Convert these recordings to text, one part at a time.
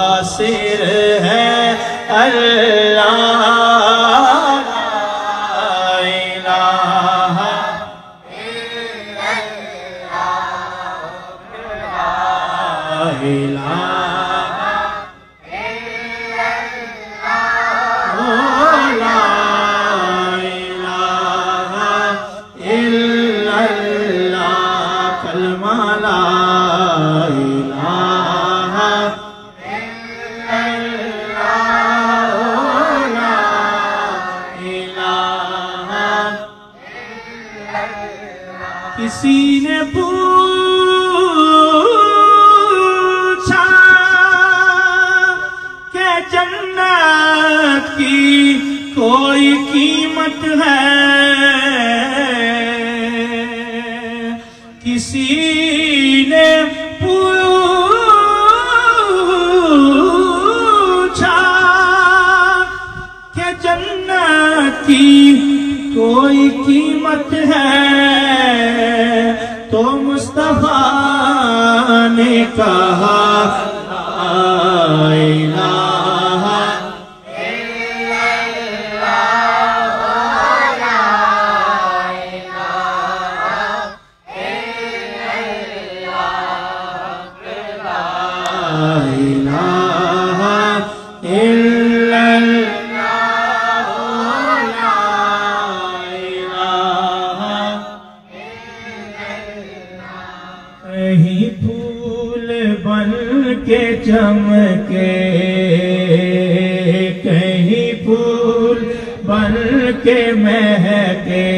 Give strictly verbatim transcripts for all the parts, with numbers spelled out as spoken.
ناصر ہے اللہ کسی نے پوچھا کہ جنت کی کوئی قیمت ہے، کسی نے پوچھا کہ جنت کی کوئی قیمت ہے، تو مصطفیٰ نے کہا لا الہ الا اللہ لا الہ الا اللہ لا الہ الا کہیں پھول بن کے چمکے، کہیں پھول بن کے مہکے،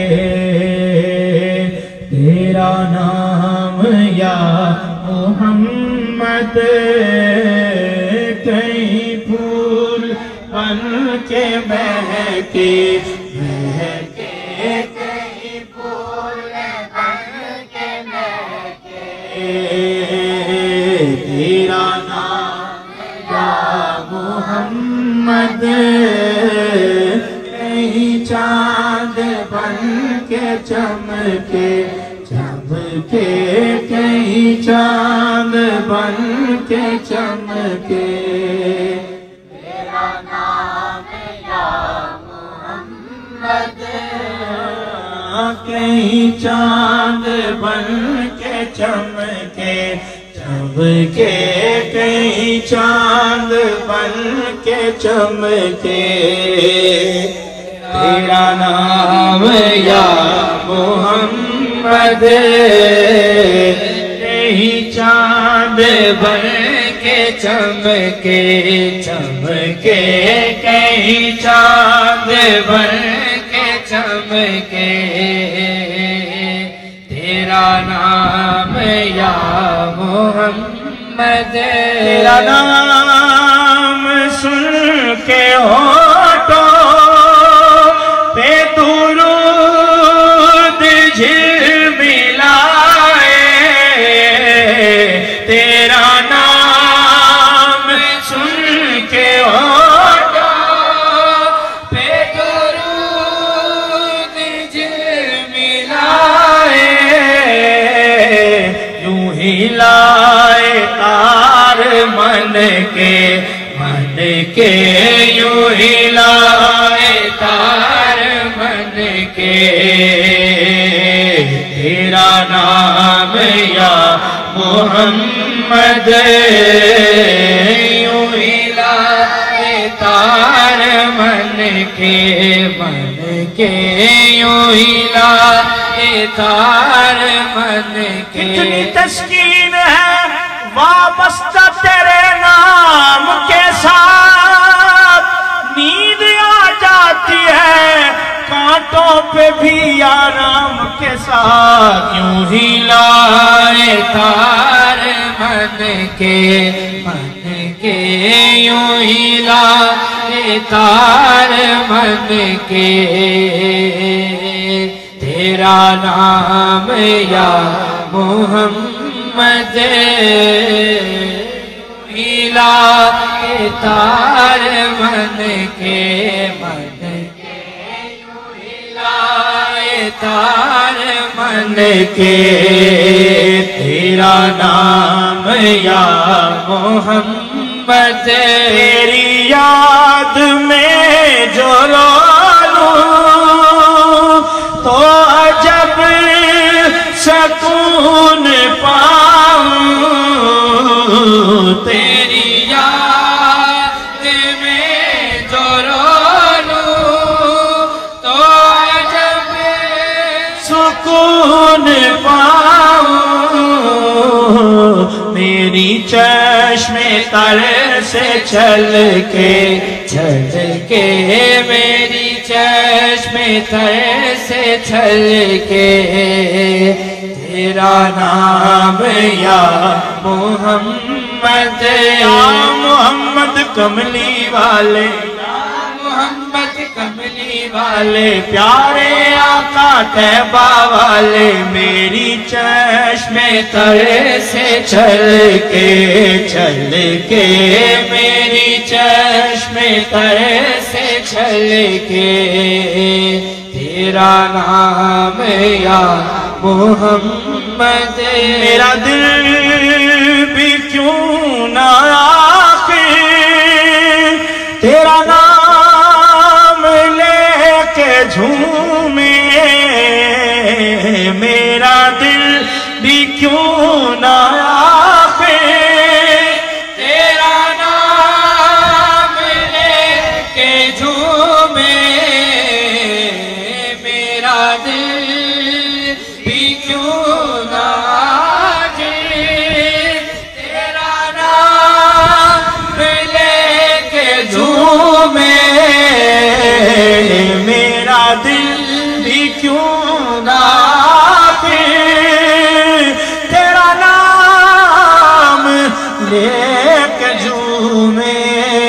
تیرا نام یا محمد، کہیں پھول بن کے مہکے مہکے کہیں پھول بن کے مہکے، تیرا نام یا محمد، کہیں چاند بن کے چمکے چمکے، کہیں چاند بن کے چمکے، تیرا نام یا محمد، کہیں چاند بن کے چمکے چمکے، کہیں چاند بن کے چمکے، تیرا نام یا محمد، کہیں چاند بن کے چمکے چمکے، کہیں چاند بن کے چمکے، تیرا نام یا محمد، تیرا نام سن کے ہونٹوں پہ درود جھلملائے، تیرا نام سن کے ہونٹوں پہ درود جھلملائے، یوں ہی لائے تار من کے من کے، یوں ہی لائے تار من کے، تیرا نام یا محمد، یوں ہی لائے تار من کے من کے، یوں ہی لائے تار من کے، کتنی تسکین ہے وابستہ تیرے نام کے ساتھ، نیند آ جاتی ہے کانٹوں پہ بھی آرام کے ساتھ، یوں ہی لائے تار من کے من کے، یوں ہی لائے تار من کے، تیرا نام یا محمد، لائے تار من کے من کے، یوں ہی لائے تار من کے، تیرا نام یا محمد، محمد تیری یاد میں جو رو لوں تو عجب سکون پاؤں تیری یاد میں جو رو لوں تو عجب سکون پاؤں میری چشم تر سے چل کے چل کے میری چشم تر سے چل کے تیرا نام یا محمد یا محمد کملی والے محمد کملی والے پیارے آقا طیبہ والے میری چشم تر سے چل کے چل کے میری چشم تر سے چل کے تیرا نام یا محمد میرا دل بھی کیوں نہ آخر تیرا نام لے کے جھومے میرا دل بھی کیوں نہ آخر تیرا نام لے کے جھومے میرا دل بھی کیوں نہ آجے تیرا نام لے کے جھومے میرا دل بھی کیوں نہ آخر تیرا نام لے کے جھومے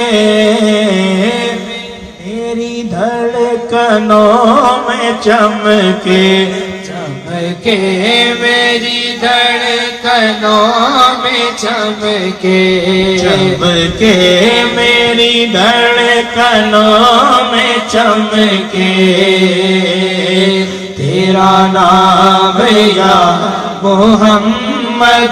میری دھڑکنوں میں چمکے چمکے میری دھڑکنوں میں چمکے چمکے میری دھڑکنوں میں چمکے تیرا نام یا محمد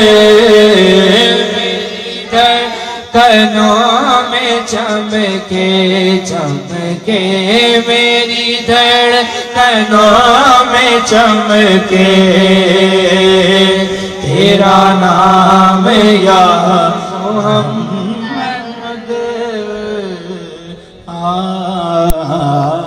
دھڑکنوں میں چمکے چمکے میری دھڑکنوں میں چمکے تیرا نام یا محمد